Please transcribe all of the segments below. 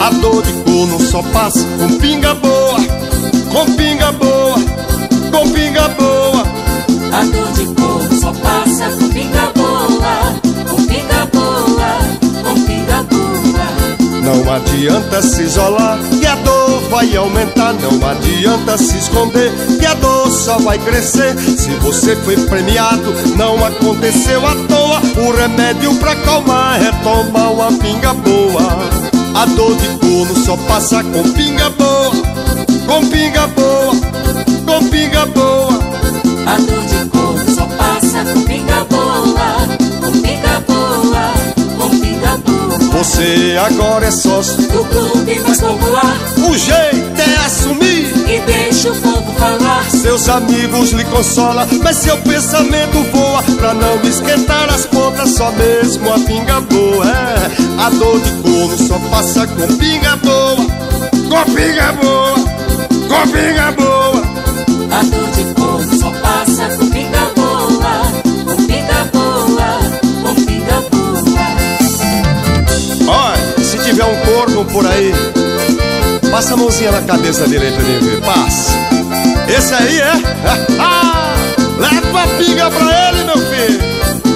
A dor de corno só passa com pinga boa, com pinga boa, com pinga boa. A dor de corno só passa com pinga boa, com pinga boa, com pinga boa. Não adianta se isolar, que a dor vai aumentar. Não adianta se esconder, que a dor só vai crescer. Se você foi premiado, não aconteceu à toa. O remédio pra acalmar é tomar uma pinga boa. A dor de corno só passa com pinga boa, com pinga boa, com pinga boa. A dor de corno só passa com pinga boa, com pinga boa, com pinga boa. Você agora é sócio do clube mais popular. O jeito é assumir e deixa o povo falar. Seus amigos lhe consolam, mas seu pensamento voa. Pra não esquentar as pontas, só mesmo a pinga boa. É, a dor de corno só passa com pinga boa, com pinga boa, com pinga boa. A dor de corno só passa com pinga boa, com pinga boa, com pinga boa. Olha, se tiver um corno por aí, passa a mãozinha na cabeça dele aí pra mim ver. Passa. Esse aí é? Leva a pinga pra ele, meu filho.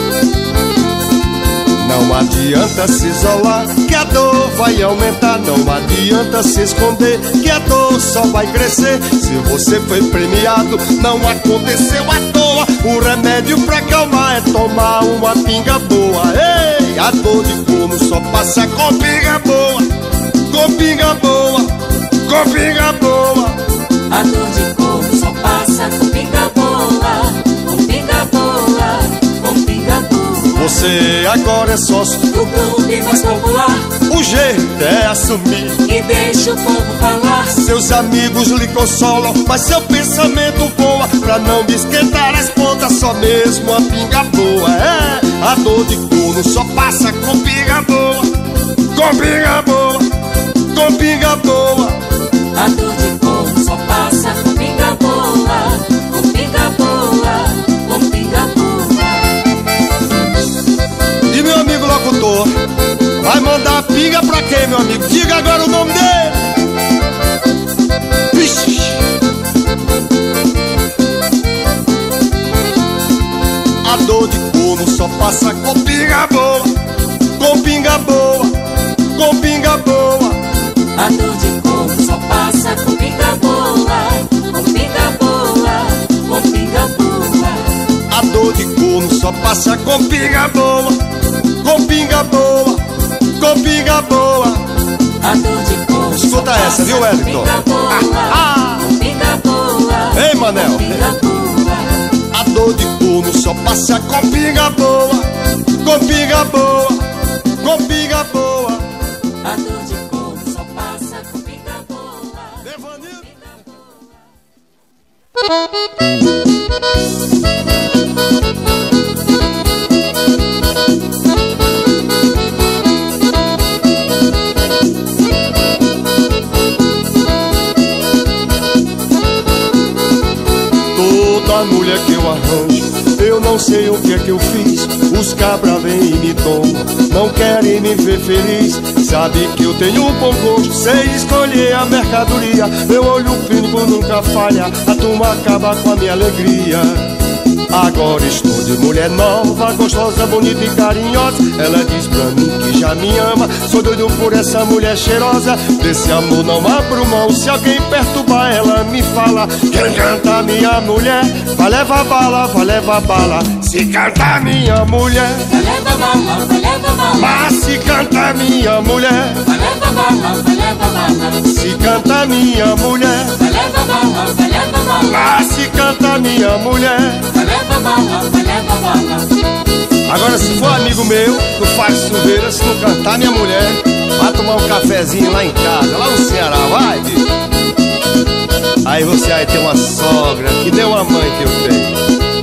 Não adianta se isolar, que a dor vai aumentar. Não adianta se esconder, que a dor só vai crescer. Se você foi premiado, não aconteceu à toa. O remédio pra acalmar é tomar uma pinga boa. Ei, a dor de corno só passa com pinga boa, com pinga boa, com pinga boa. A dor de corno só passa com pinga boa, com pinga boa, com pinga boa. Você agora é sócio do clube mais popular. O jeito é assumir e deixa o povo falar. Seus amigos lhe consolam, mas seu pensamento voa. Pra não esquentar as pontas, só mesmo a pinga boa. É, a dor de corno só passa com pinga boa, com pinga boa, com pinga boa. A dor de corno só passa com pinga boa, com pinga boa, com pinga boa. E meu amigo locutor, vai mandar pinga pra quem, meu amigo? Diga agora o nome dele. Vixe. A dor de corno só passa com pinga boa, com pinga boa, com pinga boa. A dor de corno só passa com pinga boa, com pinga boa, com pinga boa. A dor de corno só passa com pinga boa, com pinga boa, com pinga boa. A dor de corno escuta essa, viu, Wellington? Com pinga boa. Ei, Manel. A dor de corno só passa com pinga boa, com pinga boa, com pinga boa. A dor de corno só passa com pinga boa. Toda mulher que eu arranjo, eu não sei o que é que eu fiz. Os cabra vêm e me tomam, não querem me ver feliz. Sabe que eu tenho um bom gosto, sei escolher a mercadoria. Meu olho clínico nunca falha, a turma acaba com a minha alegria. Agora estou de mulher nova, gostosa, bonita e carinhosa. Ela diz pra mim que já me ama, sou doido por essa mulher cheirosa. Desse amor não abro mão, se alguém perturbar ela me fala. Quem canta minha mulher, vai levar bala, vai levar bala. Se canta minha mulher, vai levar bala, vai levar bala. Mas se canta minha mulher, vai levar bala, vai levar bala. Se canta minha mulher, vai levar bala, vai levar bala. Mas se canta minha mulher, vai levar bala, vai levar bala. Agora se for amigo meu, do Fábio Silveira, se não cantar minha mulher, vai tomar um cafezinho lá em casa, lá no Ceará, vai, bicho. Aí você vai ter uma sogra que nem uma mãe que eu tenho.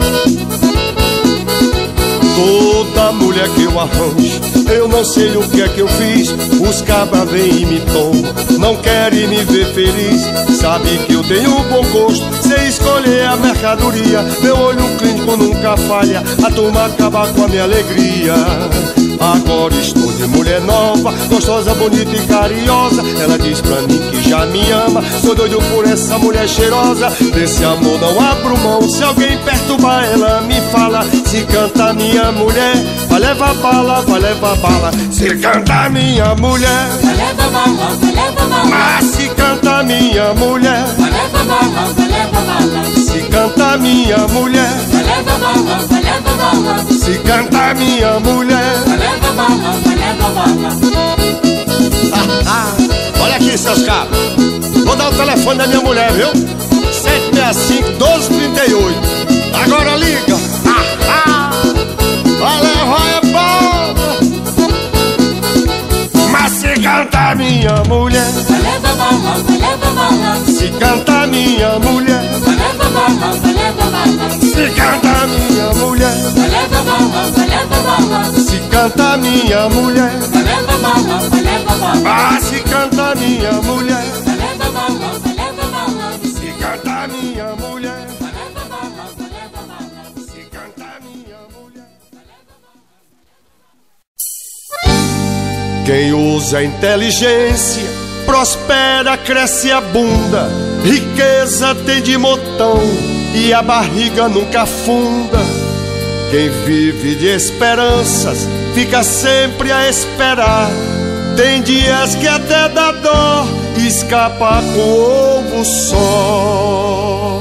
Toda mulher que eu arranjo, eu não sei o que é que eu fiz. Os cabras vêm e me tomam, não querem me ver feliz. Sabe que eu tenho um bom gosto, sei escolher a mercadoria. Meu olho clínico tempo nunca falha, a turma acaba com a minha alegria. Agora estou de mulher nova, gostosa, bonita e carinhosa. Ela diz pra mim que já me ama, sou doido por essa mulher cheirosa. Desse amor não abro mão, se alguém perturbar ela me fala. Se canta minha mulher, vai levar bala, vai levar bala. Se canta minha mulher, vai levar bala, vai levar bala. Mas se canta minha mulher, vai levar bala, vai levar bala. Se canta minha mulher, vai levar bala, vai levar bala. Se canta minha mulher, vai levar bala, vai levar bala. Olha aqui, seus cabos, vou dar o telefone da minha mulher, viu? 765-1238. Agora liga. Vai levar é bala. Mas se canta minha mulher, vai levar bala, vai levar bala. Se canta minha mulher, vai levar bala, vai levar bala. Se canta minha mulher, vai levar bala, vai levar bala. Se canta minha mulher, vai levar bala, vai levar bala. Ah, se canta minha mulher, vai levar bala, vai levar bala. Se canta minha mulher, vai levar bala, vai levar bala. Se canta minha mulher. Quem usa a inteligência prospera, cresce a bunda, riqueza tem de montão e a barriga nunca afunda. Quem vive de esperanças fica sempre a esperar. Tem dias que até dá dó e escapa com o ovo só.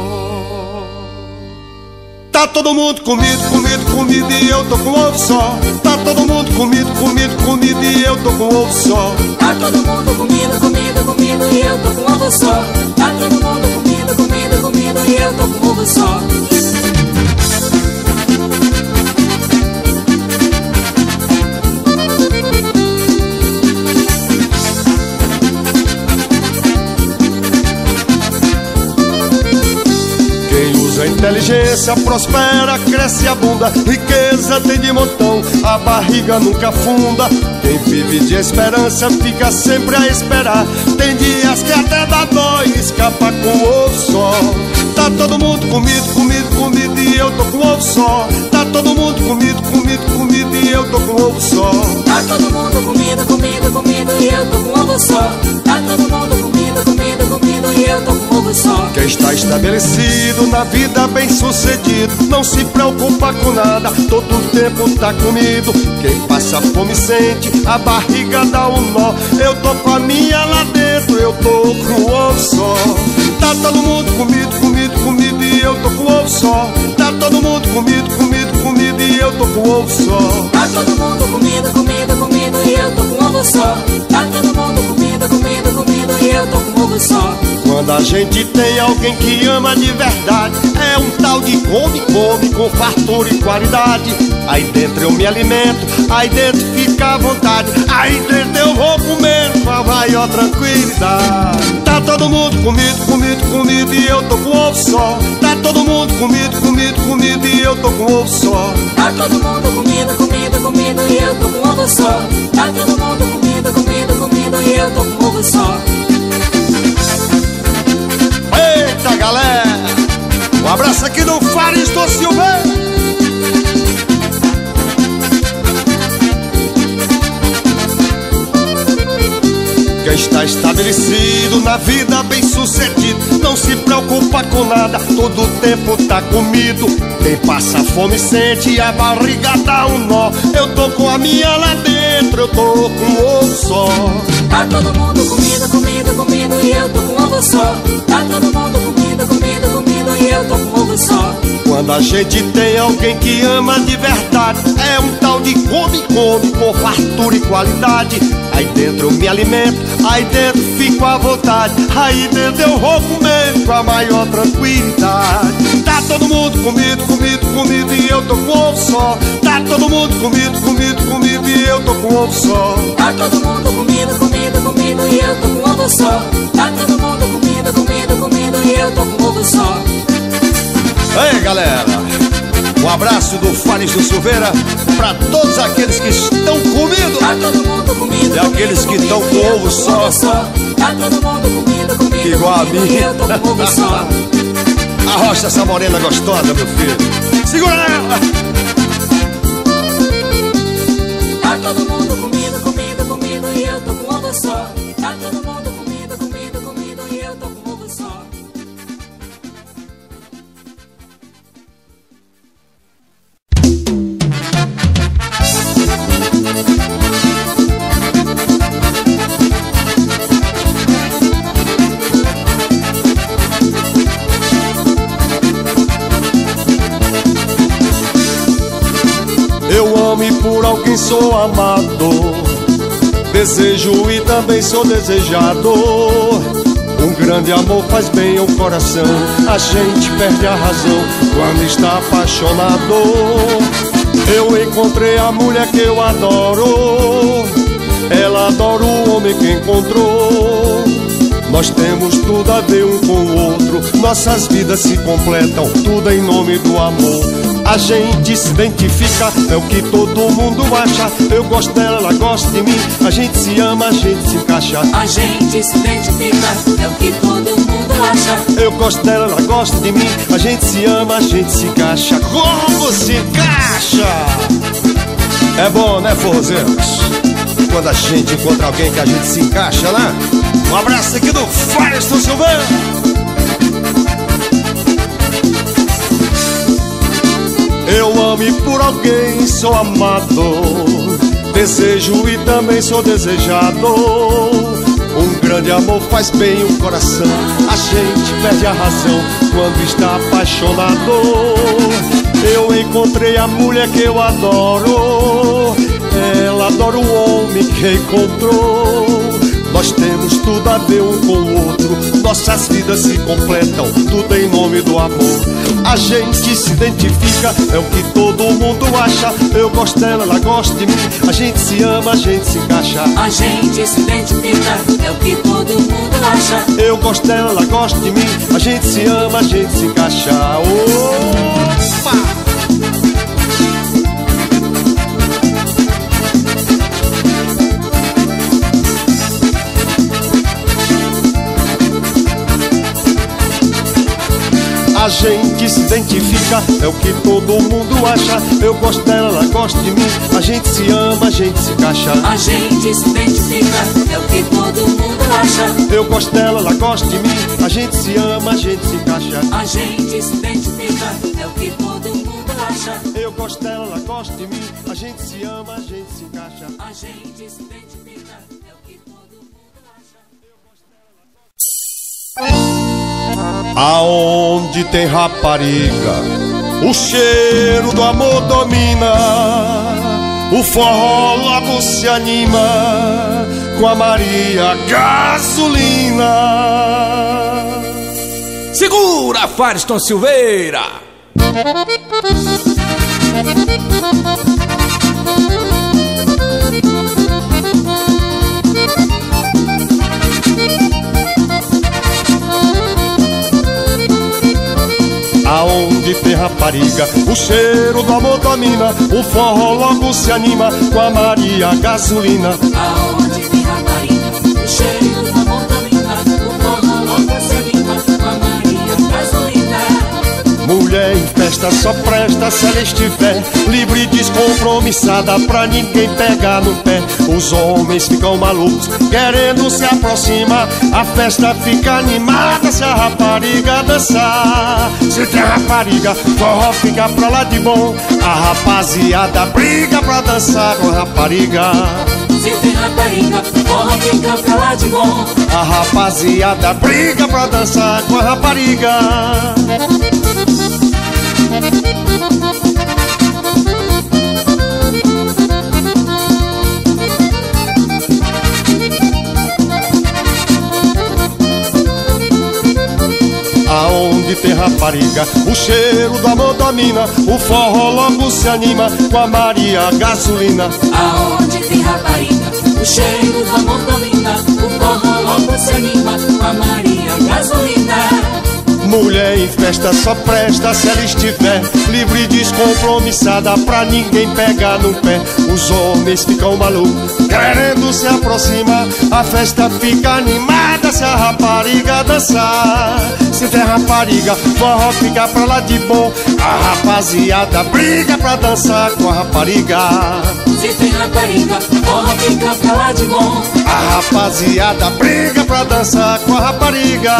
Tá todo mundo comido, comido, comido e eu tô com ovo só. Tá todo mundo comido, comido, comido e eu tô com ovo só. Tá todo mundo comido, comido, comido e eu tô com ovo só. Tá todo mundo comido, comido, comido e eu tô com ovo só. A inteligência prospera, cresce a bunda, riqueza tem de montão, a barriga nunca afunda. Quem vive de esperança fica sempre a esperar. Tem dias que até dá dó e escapa com o ovo só. Tá todo mundo comido, comido, comido e eu tô com ovo só. Tá todo mundo comido, comido, comido e eu tô com ovo só. Tá todo mundo comido, comido, comido e eu tô com ovo só. Tá todo mundo comido, comido, comido e eu tô com ovo só. Quem está estabelecido na vida bem sucedido não se preocupa com nada, todo tempo tá comido. Quem passa fome sente, a barriga dá um nó. Eu tô com a minha lá dentro, eu tô com o ovo só. Tá todo mundo comido, comido, comido e eu tô com o ovo só. Tá todo mundo comido, comido, comido e eu tô com o ovo só. Tá todo mundo comido, comido, comido e eu tô com ovo só. Tá todo mundo comido, comido, comido e eu tô com ovo só. Quando a gente tem alguém que ama de verdade, é um tal de come, come, com fartura e qualidade. Aí dentro eu me alimento, aí dentro fica à vontade. Aí dentro eu vou comendo com a maior tranquilidade. Tá todo mundo comido, comido, comido e eu tô com ovo só. Tá todo mundo comido, comido, comido e eu tô com ovo só. Tá todo mundo comido, comido, comido e eu tô com ovo só. Tá todo mundo comido, comido, comido e eu tô com ovo só. Eita galera, um abraço aqui do Fares do Silveira. Quem está estabelecido na vida bem sucedido não se preocupa com nada, todo tempo tá comido. Quem passa fome sente, a barriga dá um nó. Eu tô com a minha lá dentro, eu tô com o ovo só. Tá todo mundo comido, comido, comido e eu tô com ovo só. Tá todo mundo comido, comido, comido e eu tô com ovo só. Quando a gente tem alguém que ama de verdade, é um tal de come, come, com fartura e qualidade. Aí dentro eu me alimento, aí dentro fico à vontade. Aí dentro eu vou comer com a maior tranquilidade. Tá todo mundo comido, comido, comido e eu tô com ovo só. Tá todo mundo comido, comido, comido e eu tô com ovo só. Tá todo mundo comido, comido, comido e eu tô com ovo só. Tá todo mundo comido, comido, comido e eu tô com ovo só. Ei galera, um abraço do Fares do Silveira pra todos aqueles que estão comidos. Tá todo mundo comido, e aqueles que estão com ovo só. Tá todo mundo comido, comido, igual a comido mim. e eu tô com ovo só. Arrocha essa morena gostosa, meu filho. Segura ela! Tá todo mundo comido, comido, comido e eu tô com ovo só. Tá todo mundo comido, comido, comido e eu tô com ovo só. Eu amo e por alguém sou amado, desejo e também sou desejado. Um grande amor faz bem ao coração, a gente perde a razão quando está apaixonado. Eu encontrei a mulher que eu adoro, ela adora o homem que encontrou. Nós temos tudo a ver um com o outro, nossas vidas se completam, tudo em nome do amor. A gente se identifica, é o que todo mundo acha. Eu gosto dela, ela gosta de mim. A gente se ama, a gente se encaixa. A gente se identifica, é o que todo mundo acha. Eu gosto dela, ela gosta de mim. A gente se ama, a gente se encaixa. Como se encaixa? É bom, né, forrozeiros? Quando a gente encontra alguém que a gente se encaixa, né? Um abraço aqui do Firestone Silveira. Eu amo e por alguém sou amado, desejo e também sou desejado. Um grande amor faz bem o coração, a gente perde a razão quando está apaixonado. Eu encontrei a mulher que eu adoro, ela adora o homem que encontrou. Nós temos tudo a ver um com o outro, nossas vidas se completam, tudo em nome do amor. A gente se identifica, é o que todo mundo acha. Eu gosto dela, ela gosta de mim. A gente se ama, a gente se encaixa. A gente se identifica, é o que todo mundo acha. Eu gosto dela, ela gosta de mim. A gente se ama, a gente se encaixa. Opa! A gente se identifica, é o que todo mundo acha. Eu gosto dela, ela gosta de mim. A gente se ama, a gente se encaixa. A gente se identifica, é o que todo mundo acha. Eu gosto dela, ela gosta de mim. A gente se ama, a gente se encaixa. A gente se identifica, é o que todo mundo acha. Eu gosto dela, ela gosta de mim. A gente se ama, a gente se encaixa. A gente se identifica, é o que todo mundo acha. Aonde tem rapariga, o cheiro do amor domina. O forró logo se anima com a Maria Gasolina. Segura, Firestone Silveira! Aonde tem rapariga, o cheiro do amor domina. O forró logo se anima com a Maria Gasolina. Aonde tem rapariga, o cheiro do amor domina. O forró logo se anima com a Maria Gasolina. Mulher em festa só presta se ela estiver livre e descompromissada, pra ninguém pegar no pé. Os homens ficam malucos querendo se aproximar. A festa fica animada se a rapariga dançar. Se tem rapariga, forró fica pra lá de bom. A rapaziada briga pra dançar com a rapariga. Se tem rapariga, forró fica pra lá de bom. A rapaziada briga pra dançar com a rapariga. Aonde tem rapariga, o cheiro do amor domina. O forró logo se anima com a Maria Gasolina. Aonde tem rapariga, o cheiro do amor domina. O forró logo se anima com a Maria Gasolina. Mulher em festa só presta se ela estiver livre e descompromissada, pra ninguém pegar no pé. Os homens ficam malucos querendo se aproximar, a festa fica animada se a rapariga dançar. Se tem rapariga, forró fica pra lá de bom, a rapaziada briga pra dançar com a rapariga. Se tem rapariga, forró fica pra lá de bom, a rapaziada briga pra dançar com a rapariga.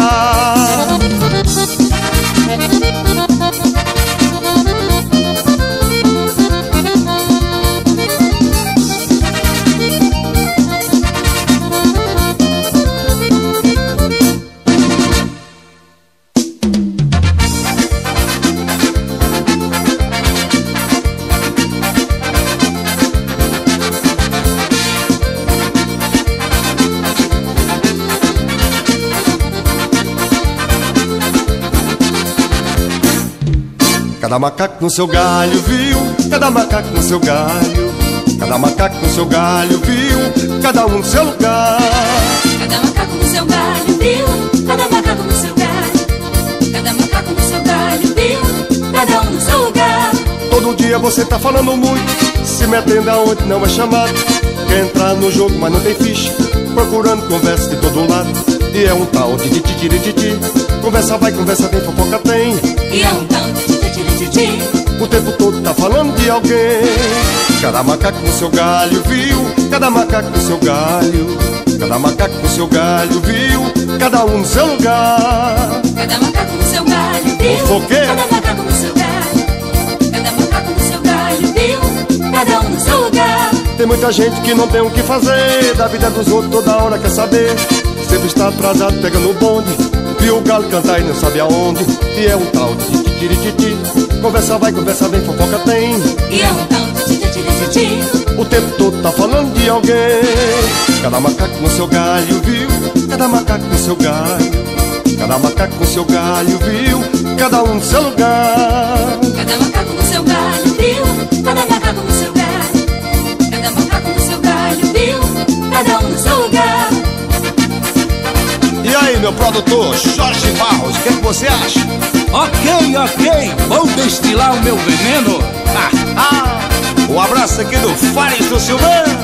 Cada macaco no seu galho, viu? Cada macaco no seu galho. Cada macaco no seu galho, viu? Cada um no seu lugar. cada macaco no seu galho, viu? Cada macaco no seu galho, cada macaco no seu galho, viu? Cada um no seu lugar. Todo dia você tá falando muito, se metendo aonde não é chamado. Quer entrar no jogo, mas não tem ficha, procurando conversa de todo lado. E é um tal de titirititi. Conversa vai, conversa vem, fofoca tem. E é um tal de titirititi. O tempo todo tá falando de alguém. Cada macaco no seu galho, viu? Cada macaco no seu galho. Cada macaco no seu galho, viu? Cada um no seu lugar. Cada macaco no seu galho, viu? Fofoqueiro. Cada macaco no seu galho. Cada macaco no seu galho, viu? Cada um no seu lugar. Tem muita gente que não tem o que fazer, da vida dos outros toda hora quer saber. Sempre está atrasado pegando o bonde, viu o galo cantar e não sabe aonde. E é um tal de titirititi. Conversa vai, conversa vem, fofoca tem. E é um tal de titirititi. O tempo todo tá falando de alguém. Cada macaco no seu galho, viu? Cada macaco no seu galho. Cada macaco no seu galho, viu? Cada um no seu lugar. Cada macaco no seu galho, viu? Cada macaco no seu galho. Cada macaco no seu galho, viu? Cada um no seu lugar. E aí, meu produtor, Jorge Barros, o que você acha? Ok, vou destilar o meu veneno. Um abraço aqui do Fariston Silveira.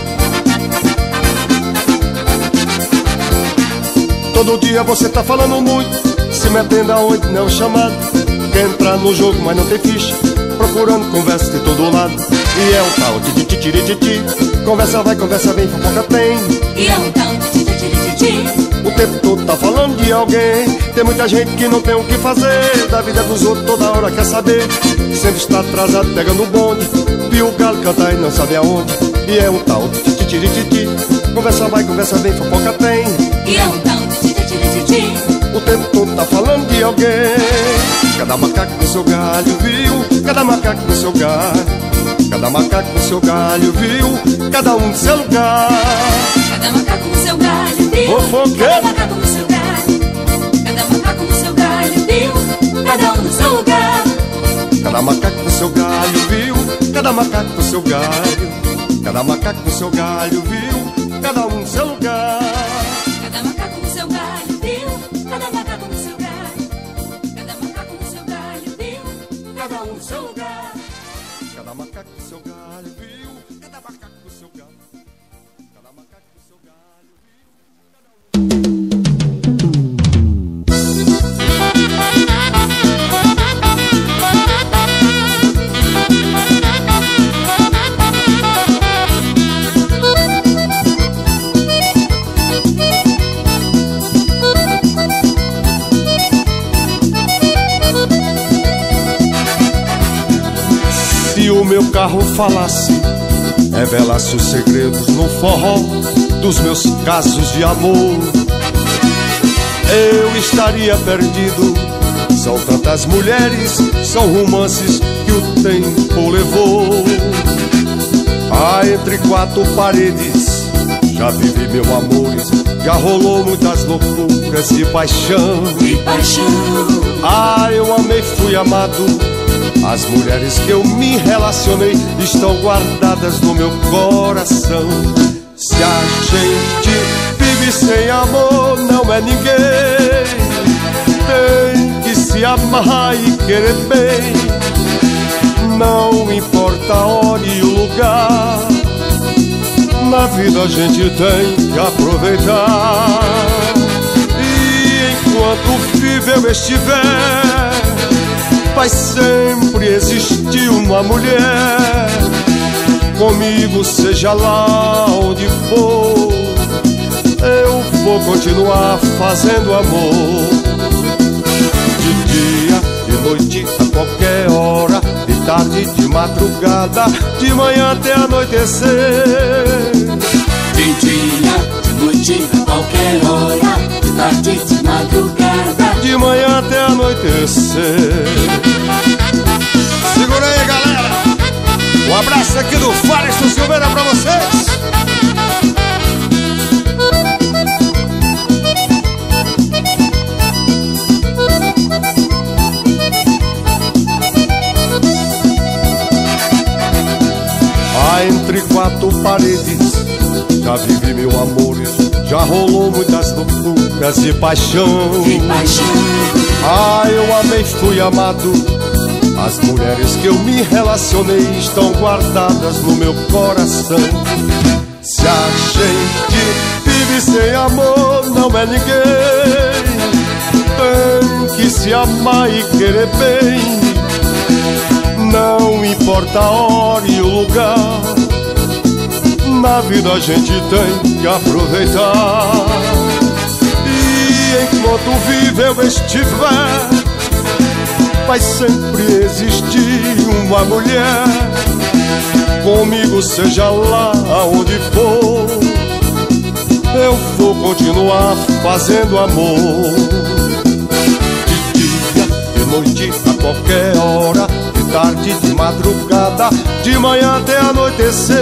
Todo dia você tá falando muito, se metendo aonde não é chamado. Quer entrar no jogo, mas não tem ficha, procurando conversa de todo lado. E é um tal de titirititi. Conversa vai, conversa vem, fofoca tem. E é um tal de titirititi. O tempo todo tá falando de alguém. Tem muita gente que não tem o que fazer, da vida dos outros toda hora quer saber. Sempre está atrasado pegando o bonde, viu o galo cantar e não sabe aonde. E é um tal de titirititi. Conversa vai, conversa vem, fofoca tem. E é um tal de titirititi. O tempo todo tá falando de alguém. Cada macaco no seu galho, viu? Cada macaco no seu galho. Cada macaco no seu galho, viu? Cada um no seu lugar. Cada macaco no seu galho, viu? Fofoqueiro. Cada macaco no seu galho. Cada macaco no seu galho, viu? Cada um no seu lugar. Cada macaco no seu galho, viu? Cada macaco no seu galho. Cada macaco no seu galho, viu? Cada um no seu lugar. Cada macaco no seu galho, viu? Cada macaco no seu galho. Cada macaco no seu galho, viu? Cada um no seu lugar. Cada macaco no seu galho, viu? Cada macaco no seu galho. Cada macaco no seu galho, viu? Se o meu carro falasse, revelasse os segredos no forró dos meus casos de amor, eu estaria perdido. São tantas mulheres, são romances que o tempo levou. Entre quatro paredes já vivi meu amores, já rolou muitas loucuras de paixão. De paixão. Eu amei, fui amado. As mulheres que eu me relacionei estão guardadas no meu coração. Se a gente vive sem amor, não é ninguém. Tem que amar e querer bem. Não importa a hora e o lugar, na vida a gente tem que aproveitar. E enquanto vivo eu estiver, vai sempre existir uma mulher comigo, seja lá onde for. Eu vou continuar fazendo amor, de dia, de noite, a qualquer hora, de tarde, de madrugada, de manhã até anoitecer. De dia, de noite, a qualquer hora, de tarde, de madrugada, de manhã até anoitecer. Segura aí, galera! Um abraço aqui do Faresto Silveira pra vocês! Entre quatro paredes já vivi mil amores, já rolou muitas loucuras de paixão. Ah, eu amei, fui amado. As mulheres que eu me relacionei estão guardadas no meu coração. Se a gente vive sem amor, não é ninguém. Tem que se amar e querer bem. Não importa a hora e o lugar, na vida a gente tem que aproveitar. E enquanto vivo eu estiver, vai sempre existir uma mulher comigo, seja lá onde for. Eu vou continuar fazendo amor, de dia, de noite, a qualquer hora, de tarde, de madrugada, de manhã até anoitecer.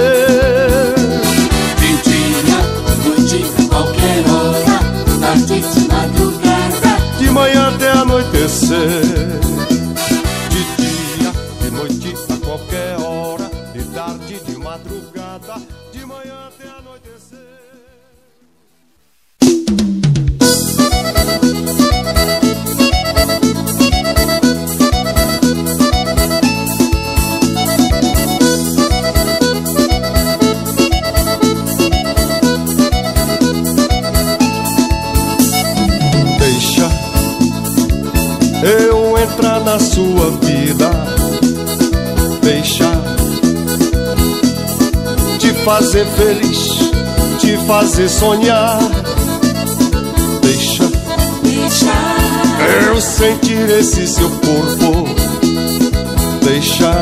De dia, de noite, a qualquer hora, de tarde, de madrugada, de manhã até anoitecer. De dia, de noite, a qualquer hora, de tarde, de madrugada, de manhã até anoitecer. Eu entrar na sua vida, deixa te fazer feliz, te fazer sonhar. Deixa eu sentir esse seu corpo. Deixa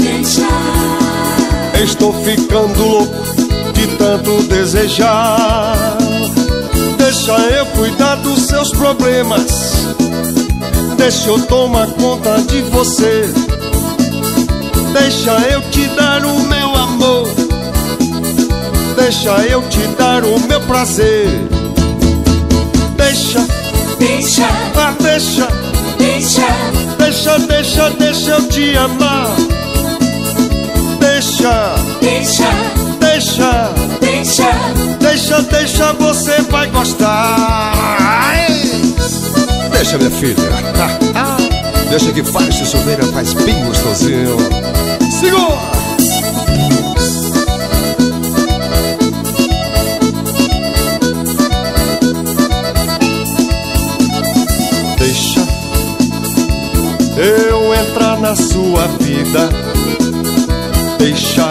estou ficando louco de tanto desejar. Deixa eu cuidar dos seus problemas, deixa eu tomar conta de você. Deixa eu te dar o meu amor, deixa eu te dar o meu prazer. Deixa eu te amar. Deixa, você vai gostar. Deixa, minha filha. Deixa que Faresto Silveira faz bem gostosinho. Segura! Deixa eu entrar na sua vida. Deixa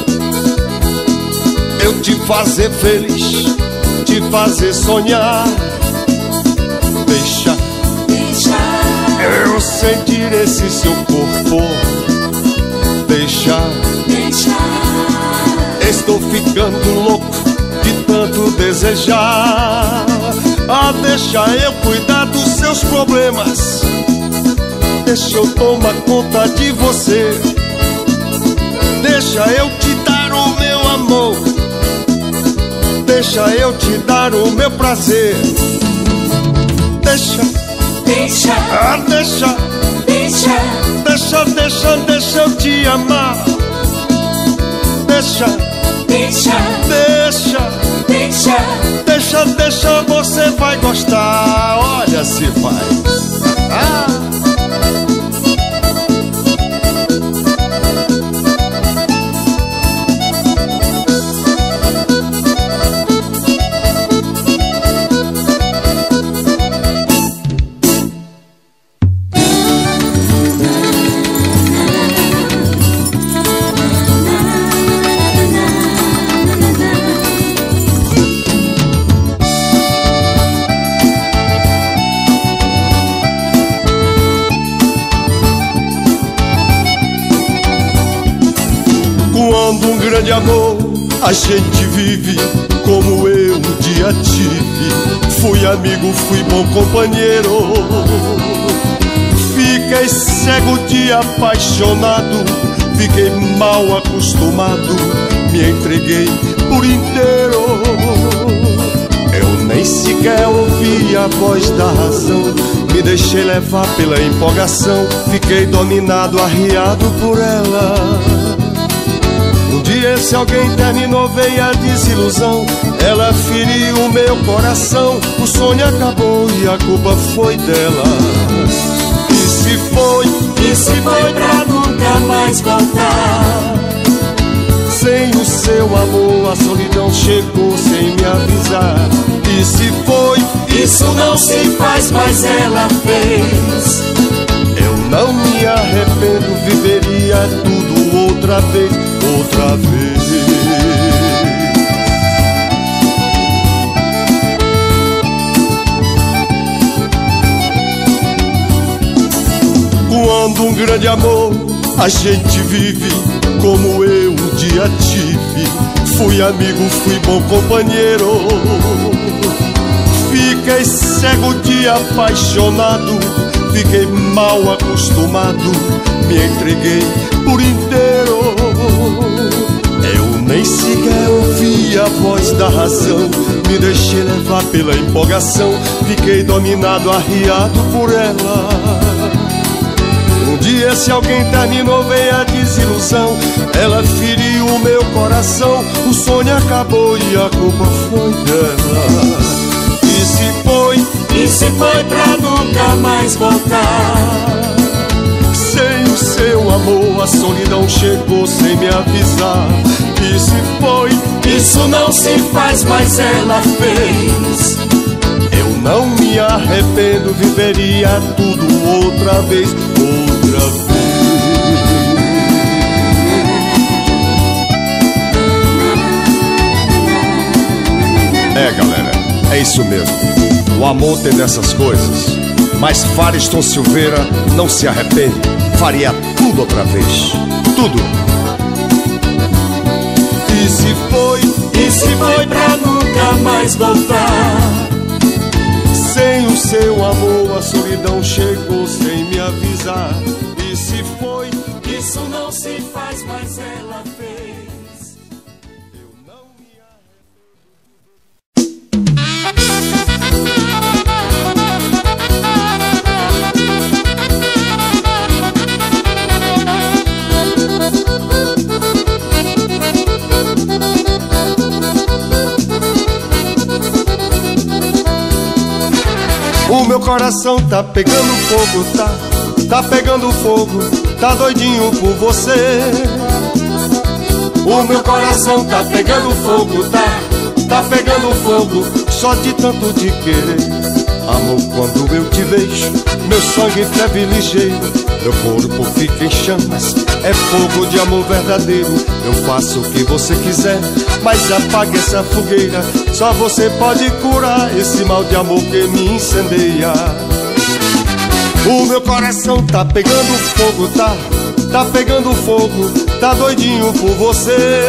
eu te fazer feliz, te fazer sonhar. Deixa eu sentir esse seu corpo. Deixa estou ficando louco de tanto desejar. Ah, deixa eu cuidar dos seus problemas, deixa eu tomar conta de você. Deixa eu te dar o meu amor, deixa eu te dar o meu prazer. Deixa eu te amar. Deixa, você vai gostar. Olha se vai. grande amor a gente vive, como eu um dia tive. Fui amigo, fui bom companheiro. Fiquei cego de apaixonado, fiquei mal acostumado, me entreguei por inteiro. Eu nem sequer ouvi a voz da razão, me deixei levar pela empolgação, fiquei dominado, arriado por ela. Um dia esse alguém terminou, veio a desilusão, ela feriu o meu coração, o sonho acabou e a culpa foi dela. E se foi pra nunca mais voltar. Sem o seu amor a solidão chegou sem me avisar. E se foi, isso não se faz, mas ela fez. Eu não me arrependo, viveria tudo outra vez, outra vez. Quando um grande amor a gente vive, como eu um dia tive. Fui amigo, fui bom companheiro. Fiquei cego de apaixonado, fiquei mal acostumado, me entreguei por inteiro. Eu nem sequer ouvi a voz da razão, me deixei levar pela empolgação, fiquei dominado, arriado por ela. Um dia esse alguém terminou, veio a desilusão, ela feriu o meu coração, o sonho acabou e a culpa foi dela. E se foi pra nunca mais voltar. Sem o seu amor a solidão chegou sem me avisar. E se foi, isso não se faz, mas ela fez. Eu não me arrependo, viveria tudo outra vez, outra vez. É, galera, é isso mesmo. O amor tem dessas coisas, mas Fariston Silveira não se arrepende, faria tudo outra vez, tudo. E se foi pra nunca mais voltar. Sem o seu amor a solidão chegou sem me avisar. E se foi, isso não se faz, mas ela fez. Eu não me O meu coração tá pegando fogo, tá pegando fogo, tá doidinho por você. O meu coração tá pegando fogo, tá pegando fogo, só de tanto te querer. Amor, quando eu te vejo, meu sangue ferve ligeiro, meu corpo fica em chamas, é fogo de amor verdadeiro. Eu faço o que você quiser, mas apague essa fogueira, só você pode curar esse mal de amor que me incendeia. O meu coração tá pegando fogo, tá pegando fogo, tá doidinho por você.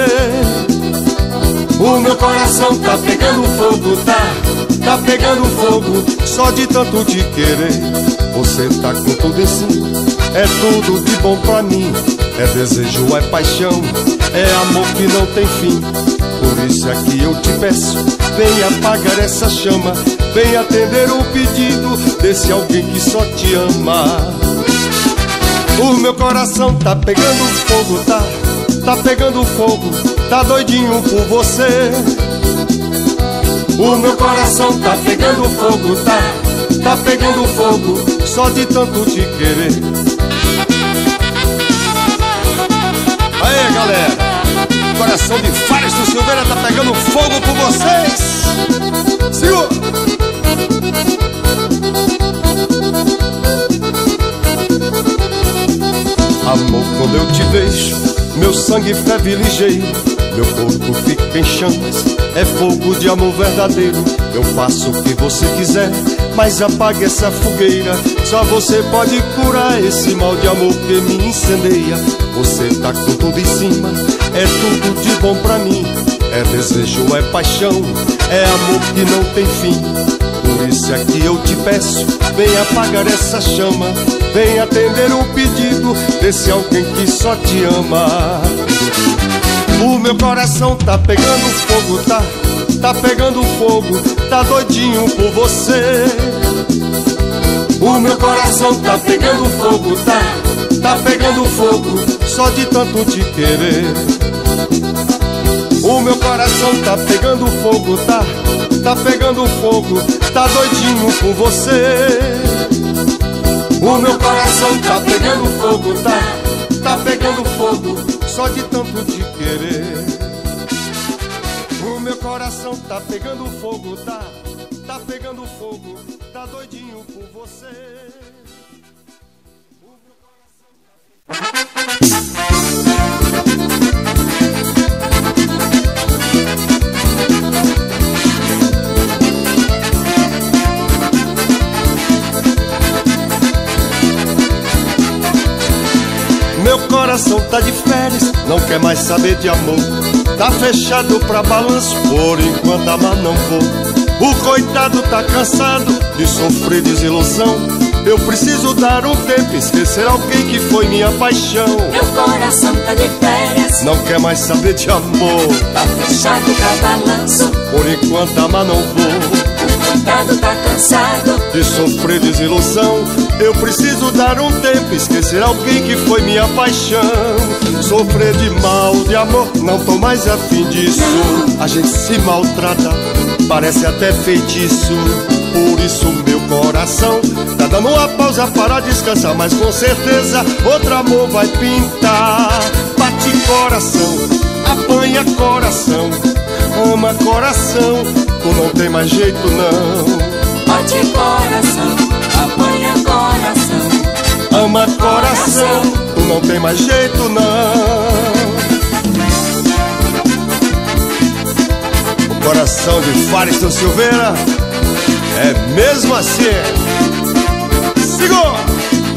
O meu coração tá pegando fogo, tá pegando fogo, só de tanto te querer. Você tá com tudo em si, é tudo de bom pra mim. É desejo, é paixão, é amor que não tem fim. Por isso é que eu te peço, venha apagar essa chama, venha atender o pedido desse alguém que só te ama. O meu coração tá pegando fogo, tá pegando fogo, tá doidinho por você. O meu coração tá pegando fogo, tá pegando fogo, só de tanto te querer. Aê, galera, o coração de Fariston Silveira tá pegando fogo por vocês. Segura! Amor, quando eu te vejo, meu sangue ferve ligeiro, meu corpo fica em chamas, é fogo de amor verdadeiro. Eu faço o que você quiser, mas apague essa fogueira, só você pode curar esse mal de amor que me incendeia. Você tá com tudo em cima, é tudo de bom pra mim. É desejo, é paixão, é amor que não tem fim. Por isso é que eu te peço, vem apagar essa chama, vem atender o pedido desse alguém que só te ama. O meu coração tá pegando fogo, tá pegando fogo, tá doidinho por você. O meu coração tá pegando fogo, tá pegando fogo, só de tanto te querer. O meu coração tá pegando fogo, tá pegando fogo, tá doidinho por você. O meu coração tá pegando fogo, tá pegando fogo, só de tanto te querer. O meu coração tá pegando fogo, tá pegando fogo, tá doidinho por você. Meu coração tá de férias, não quer mais saber de amor. Tá fechado pra balanço, por enquanto amar não vou. O coitado tá cansado de sofrer desilusão. Eu preciso dar um tempo, esquecer alguém que foi minha paixão. Meu coração tá de férias, não quer mais saber de amor. tá fechado pra balanço, por enquanto amar não vou. o coitado tá cansado de sofrer desilusão. Eu preciso dar um tempo, esquecer alguém que foi minha paixão. Sofrer de mal, de amor, não tô mais afim disso. A gente se maltrata, parece até feitiço. Por isso meu coração tá dando uma pausa para descansar, mas com certeza outro amor vai pintar. Bate coração, apanha coração, ama coração, tu não tem mais jeito não. Bate coração, apanha coração, ama coração, tu não tem mais jeito não. O coração de Fariston Silveira é mesmo assim. Segura!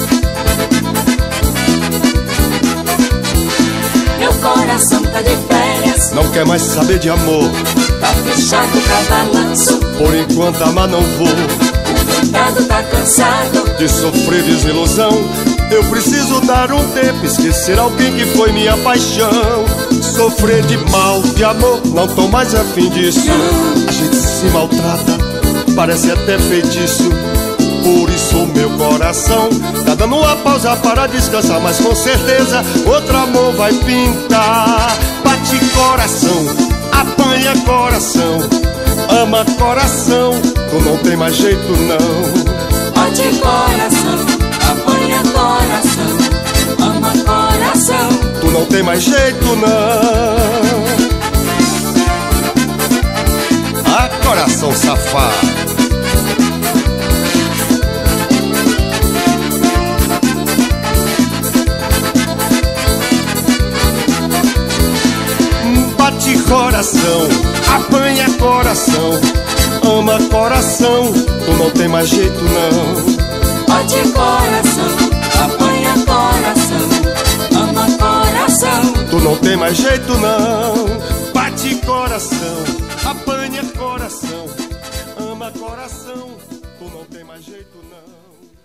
Meu coração tá de férias, não quer mais saber de amor. tá fechado pra balanço, por enquanto amar não vou. o coitado tá cansado de sofrer desilusão. Eu preciso dar um tempo, esquecer alguém que foi minha paixão. Sofrer de mal, de amor, não tô mais afim disso. A gente se maltrata, parece até feitiço. Por isso o meu coração tá dando uma pausa para descansar, mas com certeza outro amor vai pintar. Bate coração, apanha coração, ama coração, tu não tem mais jeito não. Bate coração, apanha coração, ama coração, tu não tem mais jeito não. Ah, coração safado. Bate coração, apanha coração, ama coração, tu não tem mais jeito não. Bate coração, apanha coração, ama coração, tu não tem mais jeito não. Bate coração, apanha coração, ama coração, tu não tem mais jeito não.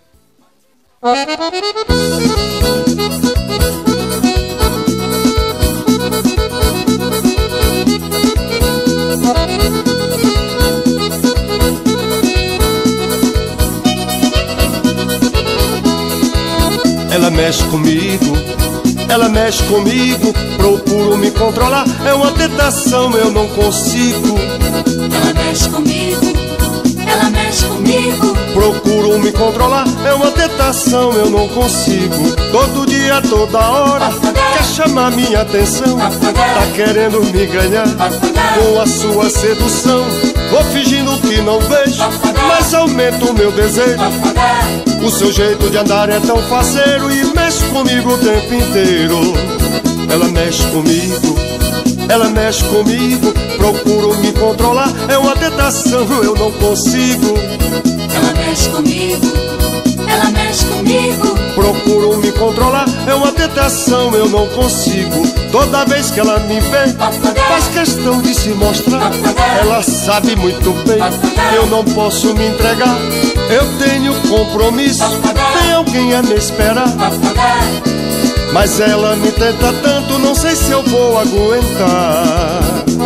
Ela mexe comigo, ela mexe comigo, procuro me controlar, é uma tentação, eu não consigo. ela mexe comigo, ela mexe comigo, Procuro me controlar, é uma tentação, eu não consigo. Todo dia, toda hora, quer chamar minha atenção, tá querendo me ganhar com a sua sedução. Vou fingindo que não vejo, mas aumento o meu desejo. O seu jeito de andar é tão faceiro e mexe comigo o tempo inteiro. Ela mexe comigo, ela mexe comigo, procuro me controlar, é uma tentação, eu não consigo. ela mexe comigo, ela mexe comigo, Procuro me controlar, é uma tentação, eu não consigo. Toda vez que ela me vê, faz questão de se mostrar. Ela sabe muito bem, eu não posso me entregar. Eu tenho compromisso, tem alguém a me esperar. Mas ela me tenta tanto, não sei se eu vou aguentar.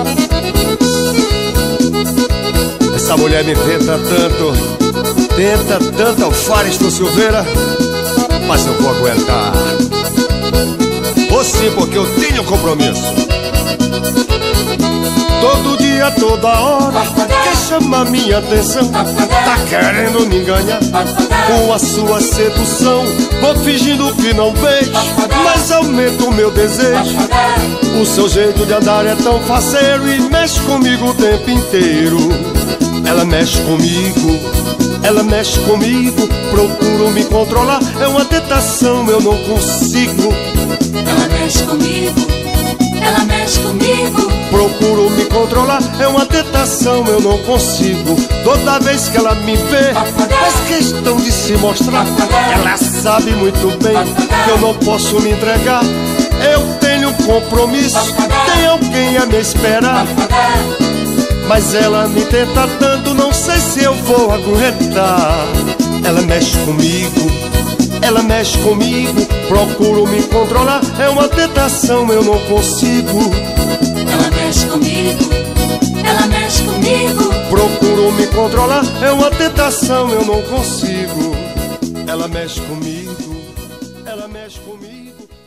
Essa mulher me tenta tanto, o Faristo Silveira, mas eu vou aguentar. Ou sim, porque eu tenho compromisso. Todo dia, toda hora, quer chamar minha atenção. Tá querendo me enganar com a sua sedução. Vou fingindo que não vejo, mas aumenta o meu desejo. O seu jeito de andar é tão faceiro e mexe comigo o tempo inteiro. Ela mexe comigo, ela mexe comigo. Procuro me controlar, é uma tentação, eu não consigo. Ela mexe comigo, ela mexe comigo. Procuro me controlar, é uma tentação, eu não consigo. Toda vez que ela me vê, faz questão de se mostrar. Ela sabe muito bem que eu não posso me entregar. Eu tenho compromisso, tem alguém a me esperar. Mas ela me tenta tanto, não sei se eu vou aguentar. Ela mexe comigo, ela mexe comigo. Procuro me controlar, é uma tentação, eu não consigo. Ela mexe comigo, ela mexe comigo. Procuro me controlar, é uma tentação, eu não consigo. Ela mexe comigo, ela mexe comigo.